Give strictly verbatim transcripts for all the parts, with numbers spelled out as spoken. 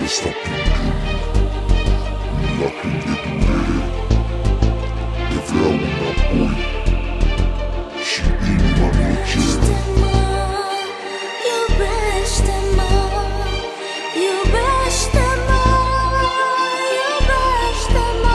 ăsta plângând, în lacrimi de durere, te vreau înapoi și inima mi-o cere. Iubește-mă, iubește-mă, iubește-mă,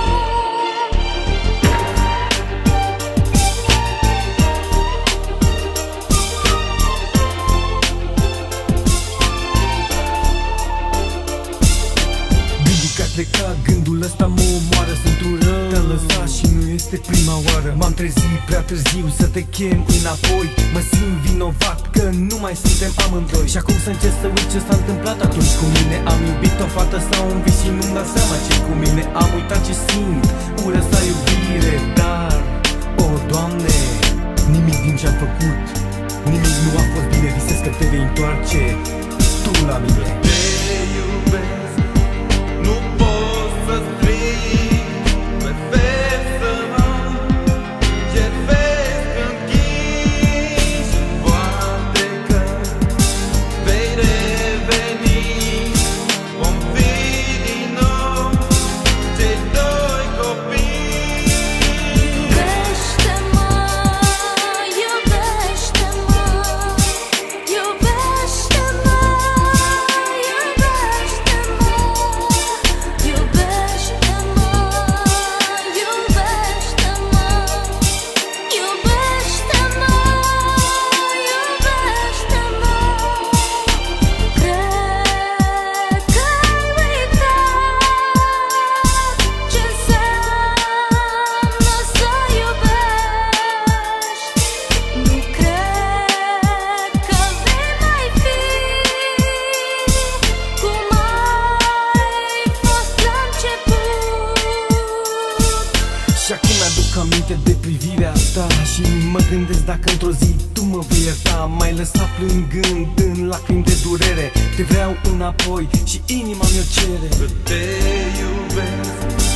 Gândul că a plecat, gândul ăsta mă omoară. Sunt un rău, te-am lăsat și nu este prima oară. M-am trezit prea târziu să te chem înapoi. Mă simt vinovat că nu mai suntem amândoi. Și acum să încerc să uit ce s-a întâmplat atunci cu mine. Am iubit o fată sau un vis și nu-mi dau seama ce cu mine. Am uitat ce simt, ură sau iubire. Dar, o, Doamne, nimic din ce-am făcut, nimic nu a fost bine. Visez că te vei întoarce tu la mine. Te iubesc, nu pot să strig, prefer să mă cervesc închis. Poate că vei reveni, vom fi din nou cei doi copii. iubește-mă, iubește-mă, iubește-mă, iubește-mă, iubește-mă, iubește-mă, iubește-mă, iubește-mă. Cred că-ai uitat ce înseamnă să iubești. Nu cred că vei mai fi cum ai fost la început. Și acum mi-aduc aminte de privirea ta și mă gândesc dacă într-o zi tu mă vei ierta. M-ai lăsat plângând în lacrimi de durere. Te vreau înapoi și inima mi-o cere. Te iubesc,